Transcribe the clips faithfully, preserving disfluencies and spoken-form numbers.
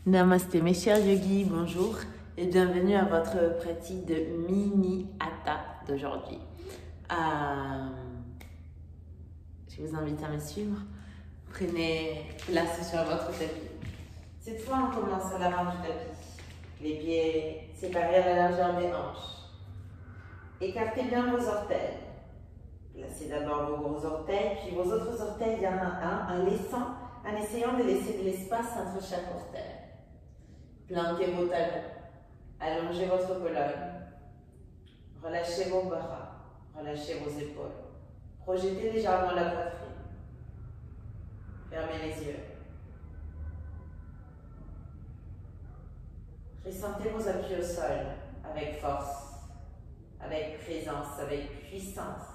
Namasté mes chers yogis, bonjour et bienvenue à votre pratique de mini hatha d'aujourd'hui. Euh, je vous invite à me suivre. Prenez place sur votre tapis. Cette fois, on commence à l'avant du tapis. Les pieds séparés à la largeur des hanches. Écartez bien vos orteils. Placez d'abord vos gros orteils, puis vos autres orteils un à un, en, laissant, en essayant de laisser de l'espace entre chaque orteil. Plantez vos talons, allongez votre colonne, relâchez vos bras, relâchez vos épaules, projetez légèrement la poitrine, fermez les yeux. Ressentez vos appuis au sol avec force, avec présence, avec puissance.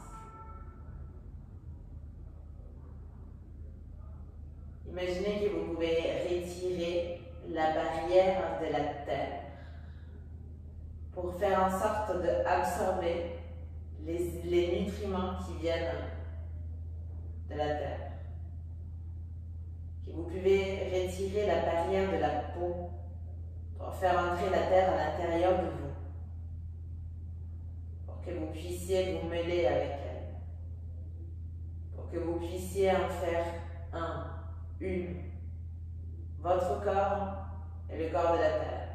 Imaginez que vous pouvez retirer la barrière de la terre pour faire en sorte d'absorber les, les nutriments qui viennent de la terre. Que vous pouvez retirer la barrière de la peau pour faire entrer la terre à l'intérieur de vous, pour que vous puissiez vous mêler avec elle, pour que vous puissiez en faire un, une. Votre corps est le corps de la terre.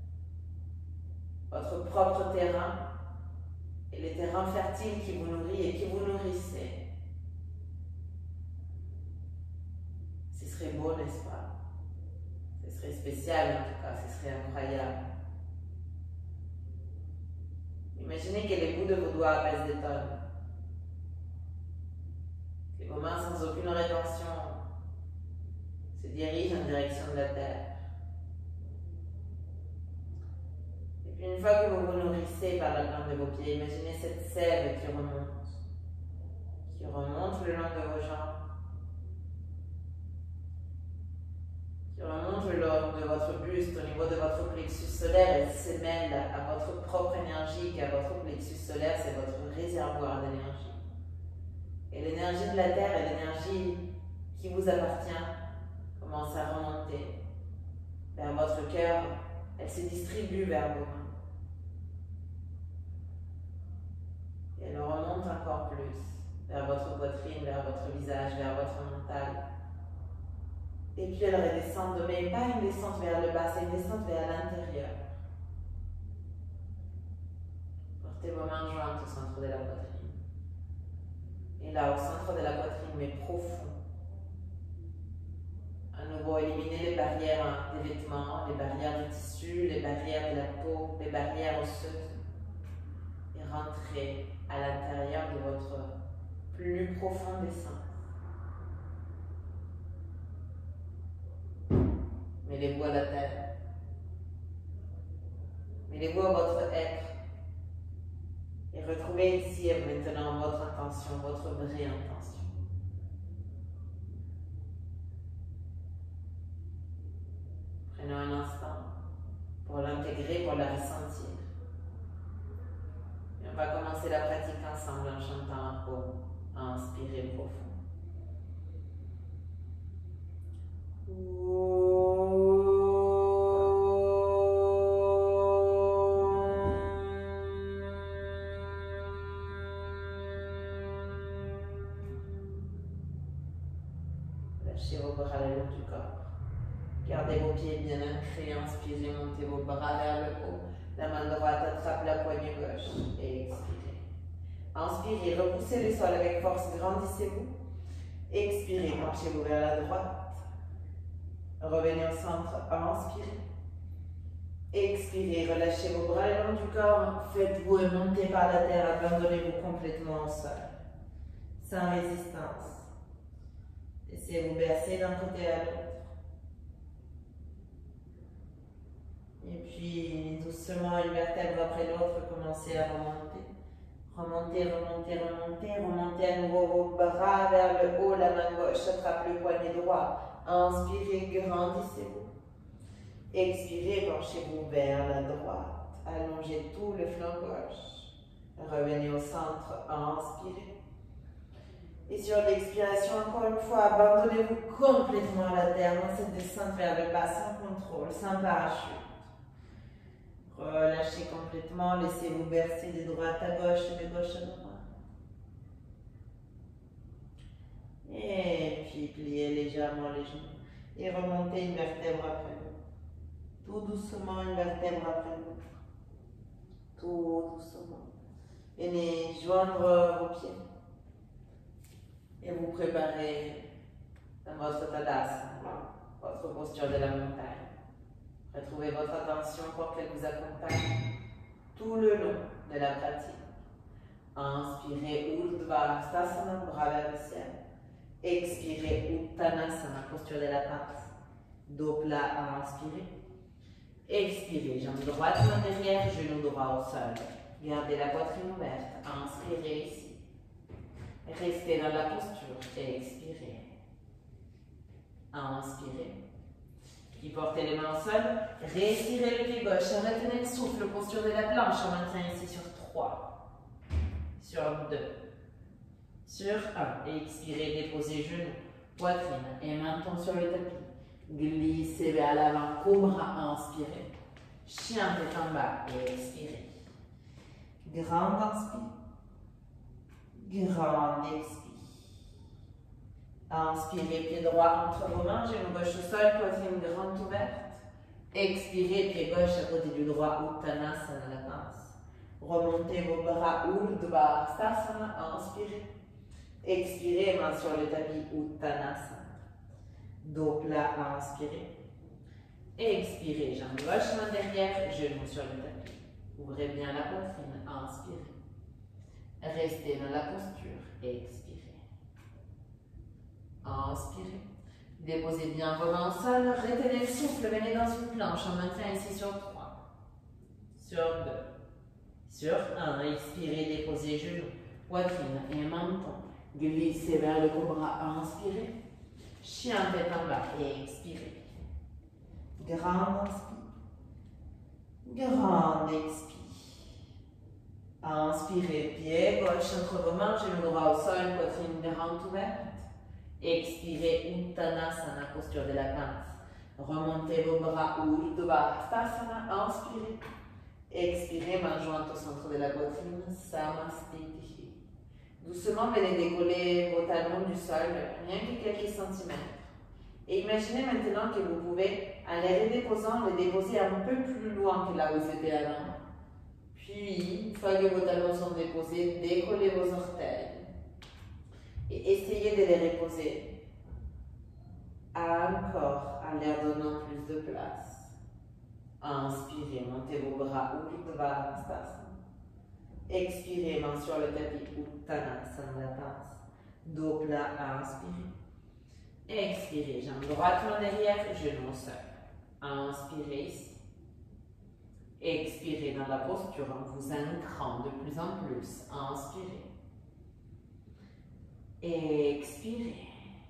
Votre propre terrain est le terrain fertile qui vous nourrit et qui vous nourrissez. Ce serait beau, n'est-ce pas? Ce serait spécial en tout cas, ce serait incroyable. Imaginez que les bouts de vos doigts pèsent des tonnes. Que vos mains sans aucune rétention se dirige en direction de la terre. Et puis une fois que vous vous nourrissez par la plante de vos pieds, imaginez cette sève qui remonte, qui remonte le long de vos jambes, qui remonte le long de votre buste, au niveau de votre plexus solaire et se mêle à votre propre énergie, car votre plexus solaire, c'est votre réservoir d'énergie. Et l'énergie de la terre est l'énergie qui vous appartient, commence à remonter vers votre cœur, elle se distribue vers vos mains. Et elle remonte encore plus vers votre poitrine, vers votre visage, vers votre mental. Et puis elle redescend, mais pas une descente vers le bas, c'est une descente vers l'intérieur. Portez vos mains jointes au centre de la poitrine. Et là, au centre de la poitrine, mais profond, à nouveau, éliminez les barrières des vêtements, les barrières du tissu, les barrières de la peau, les barrières osseuses. Et rentrez à l'intérieur de votre plus profonde essence. Mêlez-vous à la terre. Mêlez-vous à votre être. Et retrouvez ici et maintenant votre intention, votre vraie intention. Prenons un instant pour l'intégrer, pour la ressentir. Et on va commencer la pratique ensemble en chantant un peu, à inspirer profond. Lâchez vos bras le long du corps. Gardez vos pieds bien ancrés, inspirez, montez vos bras vers le haut. La main droite attrape la poignée gauche et expirez. Inspirez, repoussez le sol avec force, grandissez-vous. Expirez, penchez-vous vers la droite. Revenez au centre, inspirez. Expirez, relâchez vos bras le long du corps. Faites-vous monter par la terre, abandonnez-vous complètement au sol. Sans résistance. Laissez-vous bercer d'un côté à l'autre. Et puis, doucement, une vertèbre après l'autre, commencez à remonter. Remontez, remontez, remontez. Remontez à nouveau vos bras vers le haut. La main gauche attrape le poignet droit. Inspirez, grandissez-vous. Expirez, penchez-vous vers la droite. Allongez tout le flanc gauche. Revenez au centre. Inspirez. Et sur l'expiration, encore une fois, abandonnez-vous complètement à la terre dans cette descente vers le bas sans contrôle, sans parachute. Relâchez complètement, laissez-vous bercer de droite à gauche et de gauche à droite. Et puis pliez légèrement les genoux et remontez une vertèbre après l'autre. Tout doucement, une vertèbre après l'autre. Tout doucement. Venez joindre vos pieds. Et vous préparez dans votre Tadasana, votre posture de la montagne. Retrouvez votre attention pour qu'elle vous accompagne tout le long de la pratique. Inspirez Urdhva Stasana, bras vers le ciel. Expirez Uttanasana, posture de la pince. Dos plat à inspirer. Expirez, jambe droite, main derrière, genou droit au sol. Gardez la poitrine ouverte. Inspirez ici. Restez dans la posture et expirez. Inspirez. Puis portez les mains au sol. Respirez le pied gauche. Retenez le souffle. Posture de la planche. On maintient ici sur trois. Sur deux. Sur un. Expirez. Déposez genoux, poitrine et menton sur le tapis. Glissez vers l'avant. Cobra. Inspirez. Chien tête en bas et expirez. Grande inspire. Grande expire. Inspirez, pied droit entre vos mains, genou gauche au sol, poitrine grande ouverte. Expirez, pied gauche à côté du droit, Uttanasana, la pince. Remontez vos bras, Urdhva Stasana, inspirez. Expirez, main sur le tapis, Uttanasana. Dos plat, inspirez. Expirez, jambe gauche, main derrière, genou sur le tapis. Ouvrez bien la poitrine, inspirez. Restez dans la posture et expirez. Inspirez. Déposez bien vos mains au sol. Retenez le souffle. Venez dans une planche. On maintient ici sur trois. Sur deux. Sur un. Expirez. Déposez genoux, poitrine et menton. Glissez vers le cobra. Inspirez. Chien tête en bas et expirez. Grande inspire. Grande expire. Inspirez, pied gauche entre vos mains, genou droit au sol, poitrine grande ouverte. Expirez, Uttanasana, posture de la pince. Remontez vos bras, Urdhva Stasana, inspirez. Expirez, main jointe au centre de la poitrine, Samastiti. Doucement, venez décoller vos talons du sol, rien que quelques centimètres. Et imaginez maintenant que vous pouvez, en les redéposant, les déposer un peu plus loin que là où ils étaient avant. Puis, une fois que vos talons sont déposés, décollez vos orteils. Et essayez de les reposer. Encore, en leur donnant plus de place. Inspirez, montez vos bras, Urdhva Stasana. Expirez, main sur le tapis, Uttanasana, la pince. Dos plat, inspirez. Expirez, jambe droite, main derrière, genou au sol. Inspirez ici. Expirez dans la posture en vous ancrant de plus en plus. Inspirez. Expirez.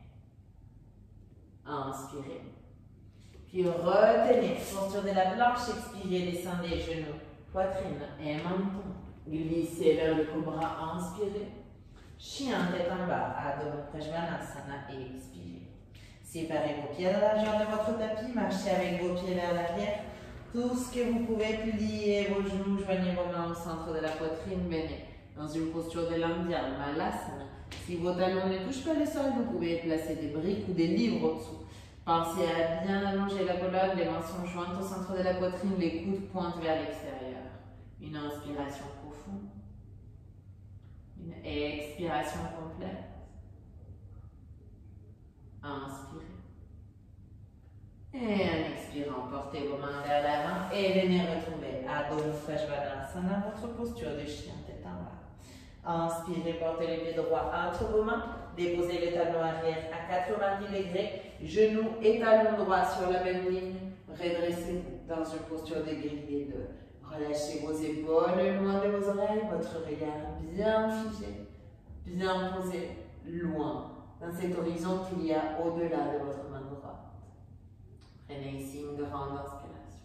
Inspirez. Puis retenez. Posture de la planche. Expirez. Descendez genoux, poitrine et menton. Glissez vers le cobra. Inspirez. Chien tête en bas. Adho Mukha Svanasana. Et expirez. Séparez vos pieds dans la largeur de votre tapis. Marchez avec vos pieds vers l'arrière. Tout ce que vous pouvez, plier vos genoux, joignez vos mains au centre de la poitrine, venez dans une posture de l'Indien, Malasana. Si vos talons ne touchent pas le sol, vous pouvez placer des briques ou des livres au-dessous. Pensez à bien allonger la colonne, les mains sont jointes au centre de la poitrine, les coudes pointent vers l'extérieur. Une inspiration profonde. Une expiration complète. Inspirez. Et en expirant, portez vos mains vers l'avant et venez retrouver Adho Mukha Svanasana, votre posture de chien tête en bas. Inspirez, portez les pieds droits entre vos mains, déposez les talons arrière à quatre-vingt-dix degrés, genoux et talons droits sur la même ligne. Redressez-vous dans une posture de grillé deux. Relâchez vos épaules loin de vos oreilles, votre regard bien figé, bien posé, loin, dans cet horizon qu'il y a au-delà de votre main droite. Prenez ici une grande inspiration.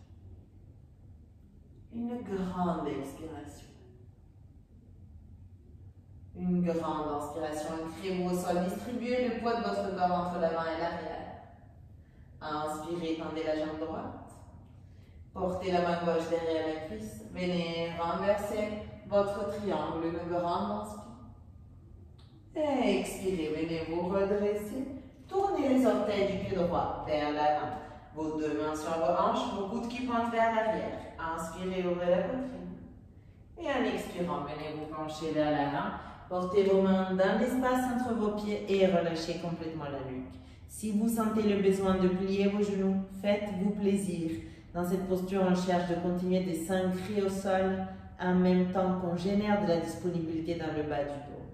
Une grande expiration. Une grande inspiration, criez-vous au sol, distribuez le poids de votre corps entre l'avant et l'arrière. Inspirez, tendez la jambe droite. Portez la main gauche derrière la cuisse. Venez renverser votre triangle, une grande inspiration. Expirez, venez vous redresser. Tournez les orteils du pied droit vers l'avant. Vos deux mains sur vos hanches, vos coudes qui pointent vers l'arrière. Inspirez, ouvrez la poitrine. Et en expirant, venez vous pencher vers l'avant. Portez vos mains dans l'espace entre vos pieds et relâchez complètement la nuque. Si vous sentez le besoin de plier vos genoux, faites-vous plaisir. Dans cette posture, on cherche de continuer de s'ancrer au sol en même temps qu'on génère de la disponibilité dans le bas du dos.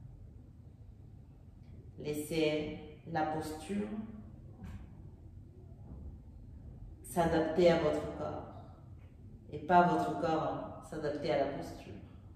Laissez la posture s'adapter à votre corps et pas votre corps s'adapter à la posture.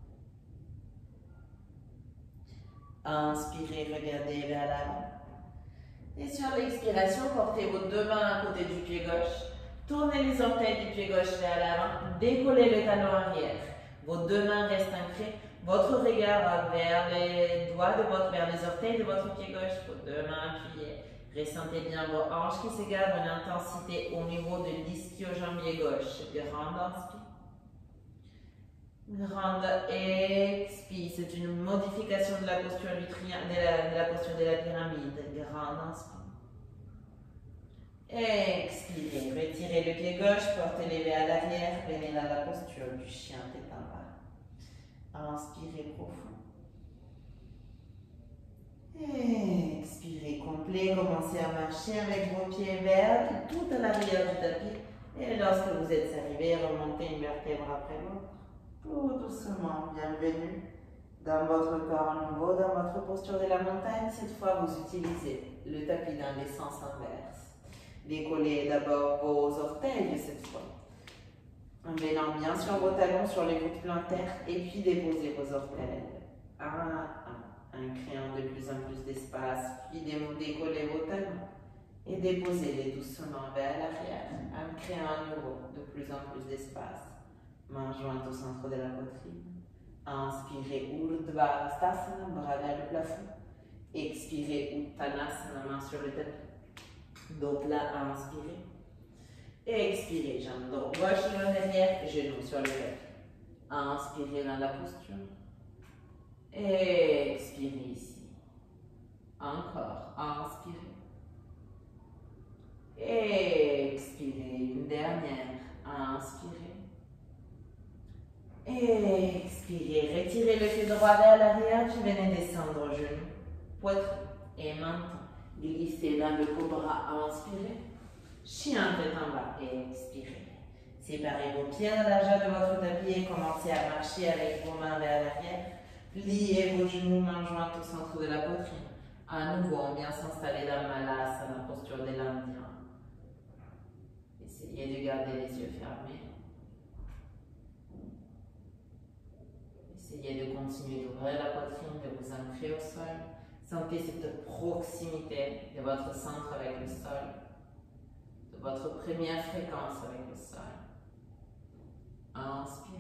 Inspirez, regardez vers l'avant. Et sur l'expiration, portez vos deux mains à côté du pied gauche. Tournez les orteils du pied gauche vers l'avant. Décollez le talon arrière. Vos deux mains restent ancrées. Votre regard vers les doigts de votre, vers les orteils de votre pied gauche. Vos deux mains appuyées. Ressentez bien vos hanches qui se gardent une intensité au niveau de l'ischio-jambier gauche. Grande inspire. Grande expire. C'est une modification de la posture du triangle, de la, de la posture de la pyramide. Grande inspire. Expirez. Retirez le pied gauche, portez-les vers l'arrière. Venez dans la posture du chien tête en bas. Inspirez profond. Expirez complet. Commencez à marcher avec vos pieds vers tout à l'arrière du tapis. Et lorsque vous êtes arrivé, remontez une vertèbre après l'autre. Tout doucement, bienvenue dans votre corps nouveau, dans votre posture de la montagne. Cette fois, vous utilisez le tapis dans les sens inverses. Décollez d'abord vos orteils cette fois. En venant bien sur vos talons, sur les voûtes plantaires, et puis déposez vos orteils. Un à un, en créant de plus en plus d'espace, puis décollez vos talons et déposez-les doucement vers l'arrière, en créant à nouveau de plus en plus d'espace. Main jointe au centre de la poitrine. Inspirez Urdhva Hastasana, bras vers le plafond. Expirez Uttanasana, main sur le tapis. Donc là, inspirez. Expirez, jambe droite gauche vers derrière, genoux sur le tapis. Inspirez dans la posture. Expirez ici. Encore, inspirez. Expirez, une dernière. Inspirez. Expirez, retirez le pied droit vers l'arrière, puis venez descendre genoux, poitrine et menton. Glissez dans le cobra, inspirez. Chien tête en bas, expirez. Séparez vos pieds à la largeur de votre tapis et commencez à marcher avec vos mains vers l'arrière. Pliez vos genoux, mains jointes au centre de la poitrine. À nouveau, on vient s'installer dans Malasana, la posture de l'Indien. Essayez de garder les yeux fermés. Essayez de continuer d'ouvrir la poitrine, de vous ancrer au sol. Sentez cette proximité de votre centre avec le sol, de votre première fréquence avec le sol. Inspirez.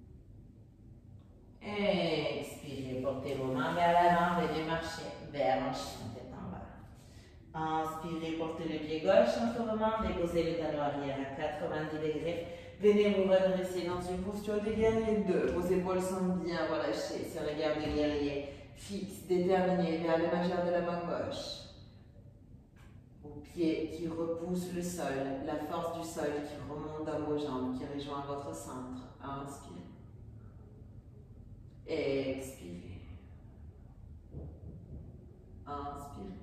Expirez, portez vos mains vers l'avant, venez marcher vers un chien tête en bas. Inspirez, portez le pied gauche entre vos mains, déposez le talon arrière à quatre-vingt-dix degrés. Venez vous redresser dans une posture de guerrier deux. Vos épaules sont bien relâchées sur les gardes de guerrier. Fixe, déterminé vers le majeur de la main gauche. Vos pieds qui repoussent le sol, la force du sol qui remonte dans vos jambes, qui rejoint votre centre. Inspirez. Expirez. Inspirez.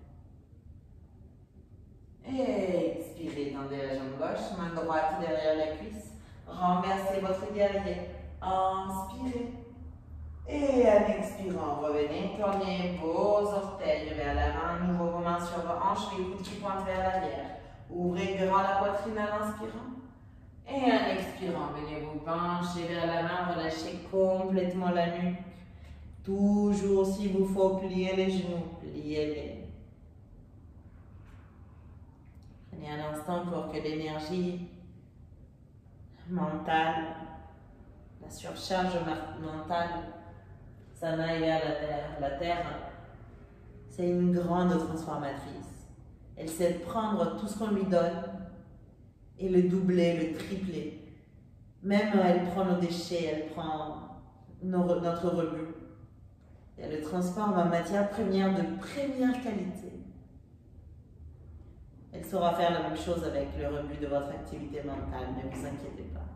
Expirez, tendez la jambe gauche, main droite derrière la cuisse. Renversez votre guerrier. Inspirez. Et en expirant, revenez, tournez vos orteils vers l'avant, nouveau vos mains sur vos hanches, les coudes qui pointent vers l'arrière. Ouvrez grand la poitrine en inspirant. Et en expirant, venez vous pencher vers l'avant, relâchez complètement la nuque. Toujours, s'il vous faut, plier les genoux, pliez-les. Prenez un instant pour que l'énergie mentale, la surcharge mentale, s'en aille vers la terre. La terre, c'est une grande transformatrice. Elle sait prendre tout ce qu'on lui donne et le doubler, le tripler. Même elle prend nos déchets, elle prend nos, notre rebut. Et elle le transforme en matière première de première qualité. Elle saura faire la même chose avec le rebut de votre activité mentale, ne vous inquiétez pas.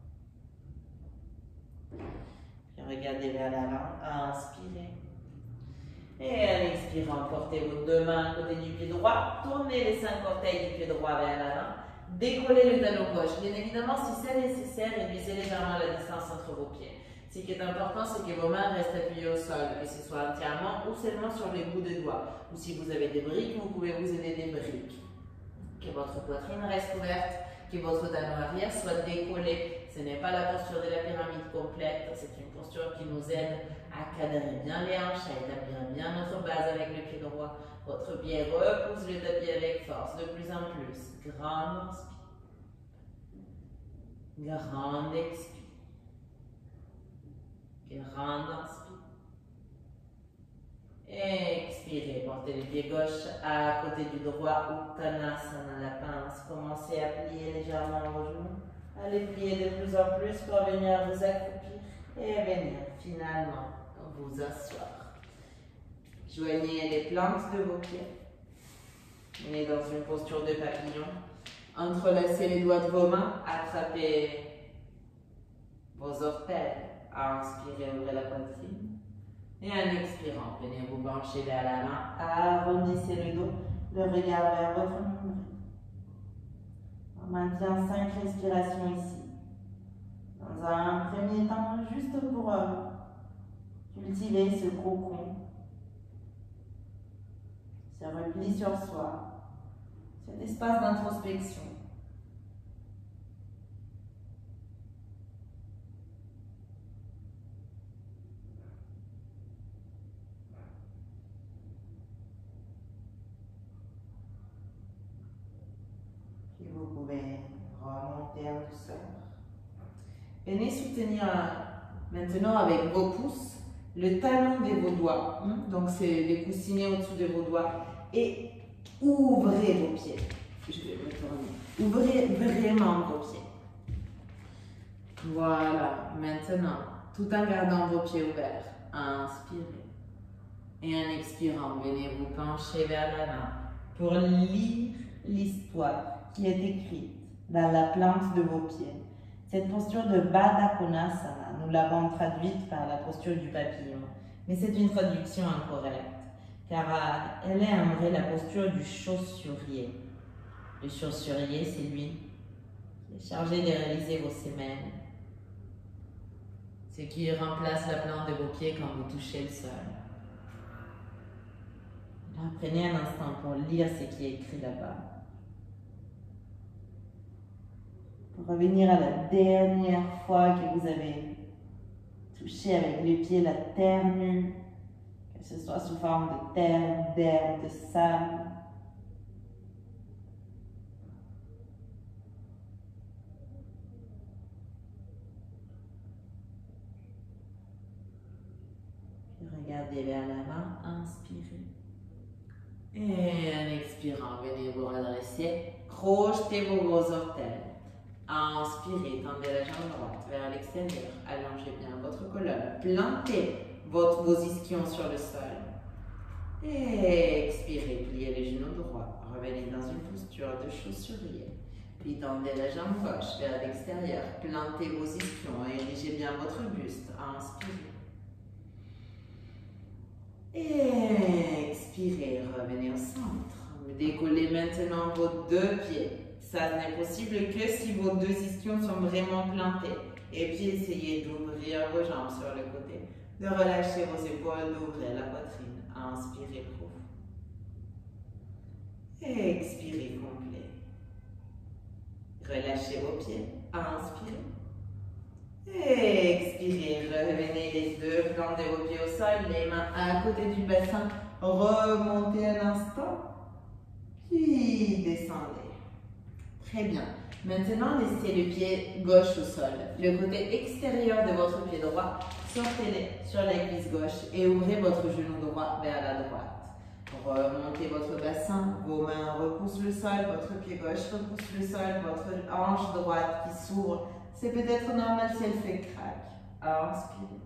Puis regardez vers l'avant, inspirez. Et en expirant, portez vos deux mains à côté du pied droit, tournez les cinq orteils du pied droit vers l'avant, décollez le talon gauche. Bien évidemment, si c'est nécessaire, réduisez légèrement la distance entre vos pieds. Ce qui est important, c'est que vos mains restent appuyées au sol, que ce soit entièrement ou seulement sur les bouts de doigts. Ou si vous avez des briques, vous pouvez vous aider des briques. Que votre poitrine reste ouverte, que votre talon arrière soit décollé. Ce n'est pas la posture de la pyramide complète, c'est une posture qui nous aide à cadrer bien les hanches, à établir bien notre base avec le pied droit. Votre pied repousse le tapis avec force, de plus en plus. Grande inspire. Grande expire. Grande inspire. Expirez, portez le pied gauche à côté du droit, Uttanasana, la pince. Commencez à plier légèrement vos genoux. Allez plier de plus en plus pour venir vous accroupir et venir finalement vous asseoir. Joignez les plantes de vos pieds. Venez dans une posture de papillon. Entrelacez les doigts de vos mains. Attrapez vos orteils. Inspirez, ouvrez la poitrine. Et en expirant, venez vous pencher vers l'avant. Arrondissez le dos, le regard vers votre nombril. On maintient cinq respirations ici. Dans un premier temps, juste pour euh, cultiver ce cocon, ce repli sur soi, cet espace d'introspection. Vous pouvez remonter en douceur. Venez soutenir maintenant avec vos pouces le talon de vos doigts. Donc c'est les coussinets au-dessous de vos doigts. Et ouvrez vos pieds. Je vais me tourner. Ouvrez vraiment vos pieds. Voilà. Maintenant, tout en gardant vos pieds ouverts, inspirez. Et en expirant, venez vous pencher vers l'avant pour lire l'histoire qui est écrite dans la plante de vos pieds. Cette posture de Baddha Konasana, nous l'avons traduite par la posture du papillon, mais c'est une traduction incorrecte, car elle est en vrai la posture du chaussurier. Le chaussurier, c'est lui qui est chargé de réaliser vos semaines, ce qui remplace la plante de vos pieds quand vous touchez le sol. Alors, prenez un instant pour lire ce qui est écrit là-bas. Pour revenir à la dernière fois que vous avez touché avec les pieds la terre nue, que ce soit sous forme de terre, d'herbe, de sable. Puis regardez vers l'avant, inspirez. Et en expirant, venez vous redresser, projetez vos gros orteils. Inspirez, tendez la jambe droite vers l'extérieur, allongez bien votre colonne, plantez votre, vos ischions sur le sol. Et expirez, pliez les genoux droits, revenez dans une posture de chaussurier. Puis tendez la jambe gauche vers l'extérieur, plantez vos ischions et érigez bien votre buste. Inspirez. Et expirez, revenez au centre. Décollez maintenant vos deux pieds. Ça n'est possible que si vos deux ischions sont vraiment plantés. Et puis essayez d'ouvrir vos jambes sur le côté, de relâcher vos épaules, d'ouvrir la poitrine. Inspirez profond. Et expirez complet. Relâchez vos pieds. Inspirez. Et expirez. Revenez les deux flancs de vos pieds au sol, les mains à côté du bassin. Remontez un instant. Puis descendez. Très bien. Maintenant, laissez le pied gauche au sol. Le côté extérieur de votre pied droit, sortez-le sur la cuisse gauche et ouvrez votre genou droit vers la droite. Remontez votre bassin, vos mains repoussent le sol, votre pied gauche repousse le sol, votre hanche droite qui s'ouvre. C'est peut-être normal si elle fait crack. Inspirez.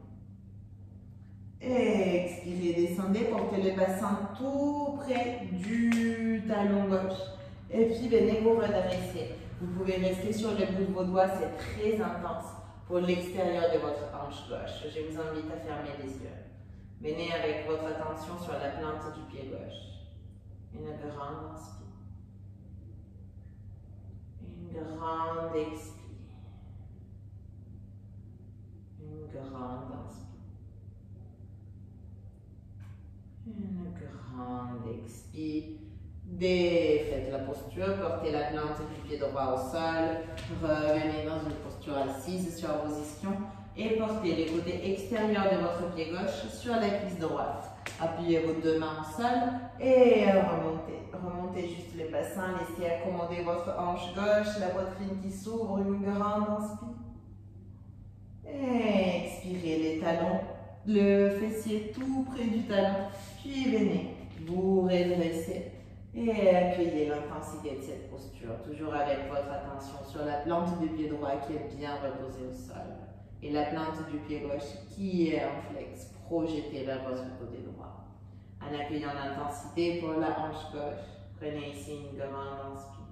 Expirez, descendez, portez le bassin tout près du talon gauche. Et puis venez vous redresser. Vous pouvez rester sur le bout de vos doigts, c'est très intense pour l'extérieur de votre hanche gauche. Je vous invite à fermer les yeux. Venez avec votre attention sur la plante du pied gauche. Une grande inspire. Une grande expire. Une grande inspire. Une grande expire. Défaites la posture, portez la plante du pied droit au sol, revenez dans une posture assise sur vos ischions et portez le côté extérieur de votre pied gauche sur la cuisse droite. Appuyez vos deux mains au sol et remontez. Remontez juste le bassin, laissez accommoder votre hanche gauche, la poitrine qui s'ouvre, une grande inspire. Expirez les talons, le fessier tout près du talon, puis venez vous redresser. Et accueillez l'intensité de cette posture, toujours avec votre attention sur la plante du pied droit qui est bien reposée au sol. Et la plante du pied gauche qui est en flex, projetée vers votre côté droit. En accueillant l'intensité pour la hanche gauche, prenez ici une grande inspire.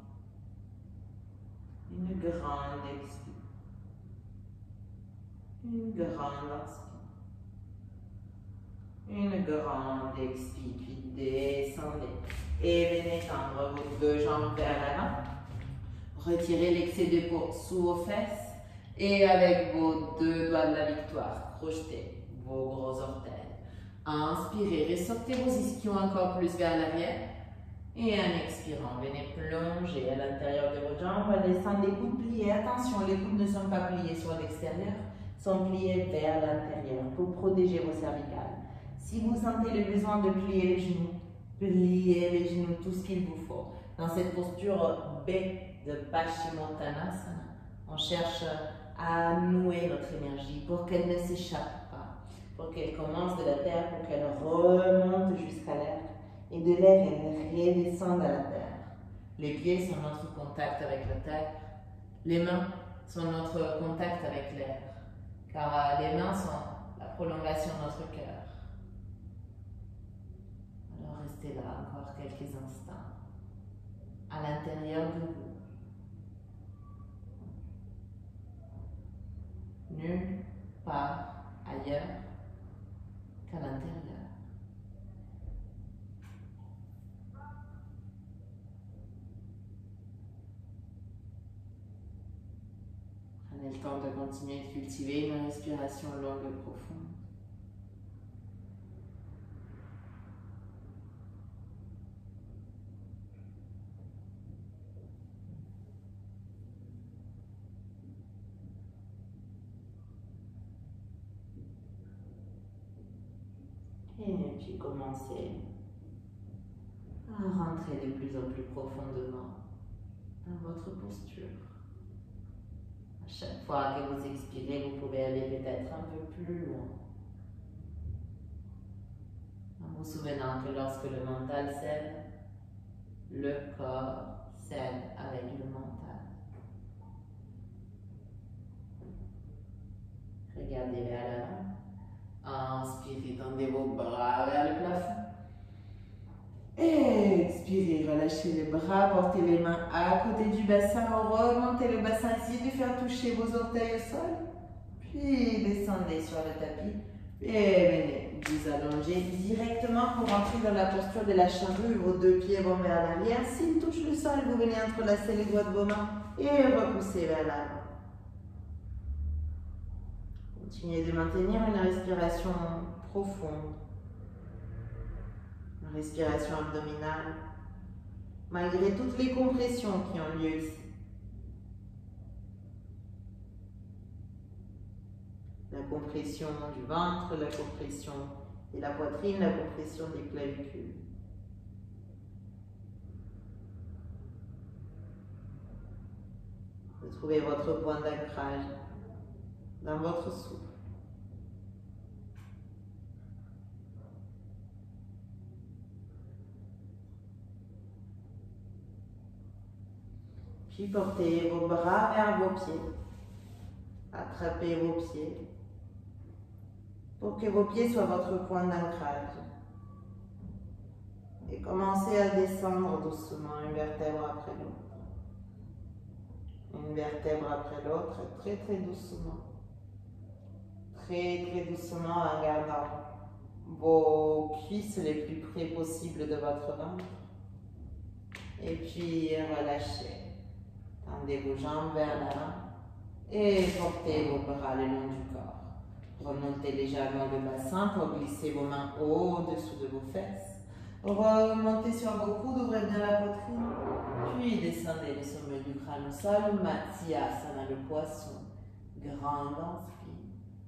Une grande expire. Une grande inspire. Une grande expire, puis descendez. Et venez tendre vos deux jambes vers l'avant. Retirez l'excès de peau sous vos fesses. Et avec vos deux doigts de la victoire, crochetez vos gros orteils. Inspirez, ressortez vos ischions encore plus vers l'arrière. Et en expirant, venez plonger à l'intérieur de vos jambes, laissant les coudes pliés. Attention, les coudes ne sont pas pliés sur l'extérieur, sont pliés vers l'intérieur pour protéger vos cervicales. Si vous sentez le besoin de plier les genoux, pliez les genoux, tout ce qu'il vous faut. Dans cette posture B de Paschimottanasana, on cherche à nouer notre énergie pour qu'elle ne s'échappe pas, pour qu'elle commence de la terre, pour qu'elle remonte jusqu'à l'air, et de l'air, elle redescende à la terre. Les pieds sont notre contact avec la terre, les mains sont notre contact avec l'air, car les mains sont la prolongation de notre cœur. Alors restez là encore quelques instants, à l'intérieur de vous. Nulle part ailleurs qu'à l'intérieur. Prenez le temps de continuer de cultiver une respiration longue et profonde. Et puis commencez à rentrer de plus en plus profondément dans votre posture. À chaque fois que vous expirez, vous pouvez aller peut-être un peu plus loin. En vous souvenant que lorsque le mental cède, le corps cède avec le mental. Regardez vers l'avant. Inspirez, tendez vos bras vers le plafond. Expirez, relâchez les bras, portez les mains à côté du bassin, remontez le bassin, essayez de faire toucher vos orteils au sol, puis descendez sur le tapis et venez vous allonger directement pour entrer dans la posture de la charrue. Vos deux pieds vont vers l'arrière, s'ils touchent le sol, vous venez entrelacer les doigts de vos mains et repousser vers l'avant. Continuez de maintenir une respiration profonde, une respiration abdominale, malgré toutes les compressions qui ont lieu ici. La compression du ventre, la compression de la poitrine, la compression des clavicules. Retrouvez votre point d'ancrage dans votre souffle. Puis portez vos bras vers vos pieds. Attrapez vos pieds pour que vos pieds soient votre point d'ancrage. Et commencez à descendre doucement, une vertèbre après l'autre. Une vertèbre après l'autre, très très doucement. Très très doucement en gardant vos cuisses les plus près possible de votre ventre. Et puis relâchez. Tendez vos jambes vers l'avant et portez vos bras le long du corps. Remontez légèrement le bassin pour glisser vos mains au-dessous de vos fesses. Remontez sur vos coudes, ouvrez bien la poitrine. Puis descendez le sommet du crâne au sol. Matsyasana, le poisson. Grande inspire.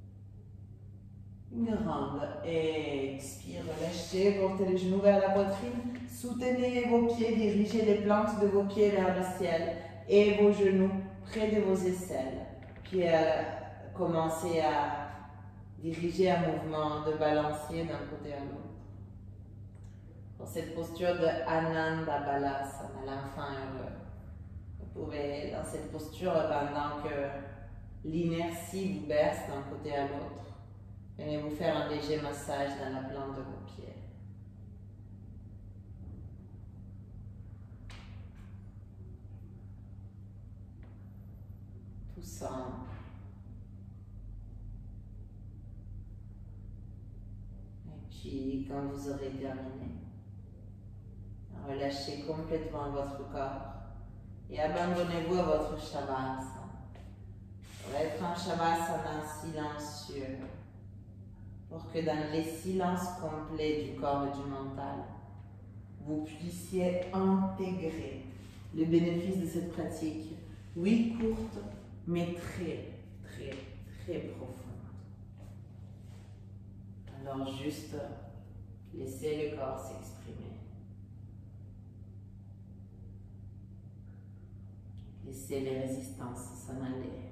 Grande expire. Relâchez, portez les genoux vers la poitrine. Soutenez vos pieds, dirigez les plantes de vos pieds vers le ciel. Et vos genoux près de vos aisselles. Puis euh, commencez à diriger un mouvement de balancier d'un côté à l'autre. Dans cette posture de Ananda Balasana, l'enfant heureux. Vous pouvez, dans cette posture, pendant que l'inertie vous berce d'un côté à l'autre, venez vous faire un léger massage dans la plante de vos pieds. Tout semble. Et puis, quand vous aurez terminé, relâchez complètement votre corps et abandonnez-vous à votre Shavasana. Ça va être un Shavasana silencieux pour que dans les silences complets du corps et du mental, vous puissiez intégrer les bénéfices de cette pratique. Oui, courte, mais très, très, très profonde. Alors juste, laissez le corps s'exprimer. Laissez les résistances s'en aller.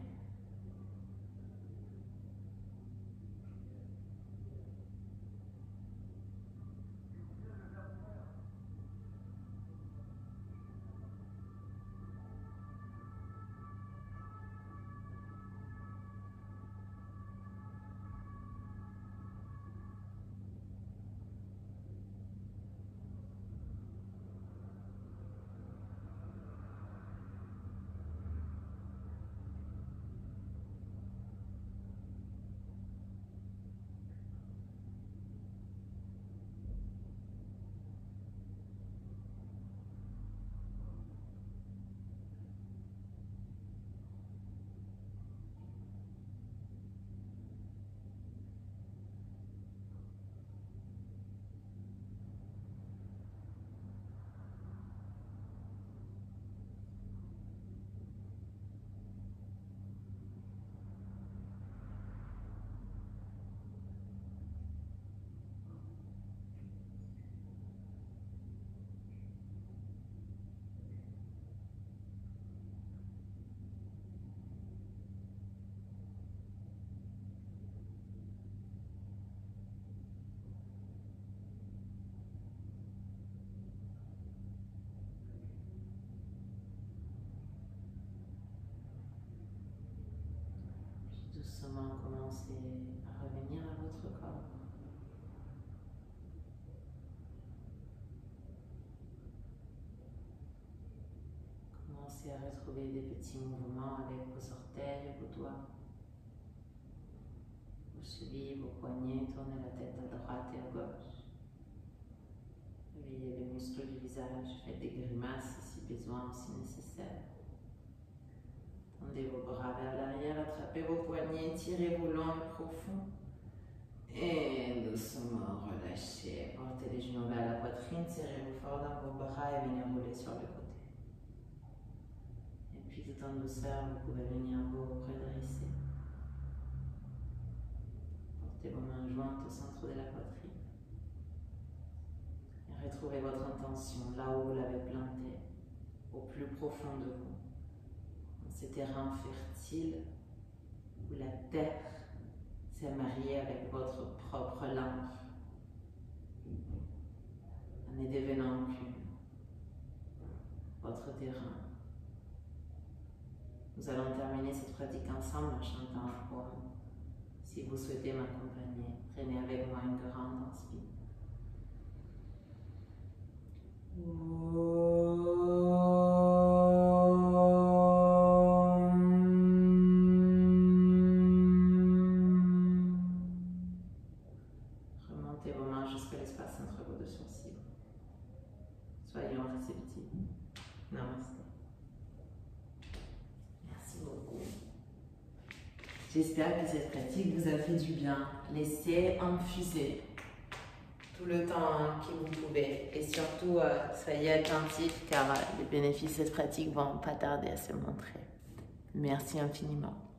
Doucement, commencez à revenir à votre corps. Commencez à retrouver des petits mouvements avec vos orteils et vos doigts. Vos chevilles, vos poignets, tournez la tête à droite et à gauche. Réveillez les muscles du visage, faites des grimaces si besoin, si nécessaire. Tendez vos bras vers l'arrière, attrapez vos poignets, tirez-vous long et profond. Et doucement relâchez. Portez les genoux vers la poitrine, serrez-vous fort dans vos bras et venez rouler sur le côté. Et puis tout en douceur, vous pouvez venir vous redresser. Portez vos mains jointes au centre de la poitrine. Et retrouvez votre intention là où vous l'avez plantée, au plus profond de vous. ce terrain fertile où la terre s'est mariée avec votre propre langue, en ne devenant qu'une, votre terrain. Nous allons terminer cette pratique ensemble en chantant un poème. Si vous souhaitez m'accompagner, prenez avec moi une grande inspiration. Remontez vos mains jusqu'à l'espace entre vos deux sourcils. Soyons réceptifs. Namaste. Merci beaucoup. J'espère que cette pratique vous a fait du bien. Laissez infuser tout le temps que vous pouvez. Et surtout, euh, soyez attentifs car euh, les bénéfices de cette pratique vont pas tarder à se montrer. Merci infiniment.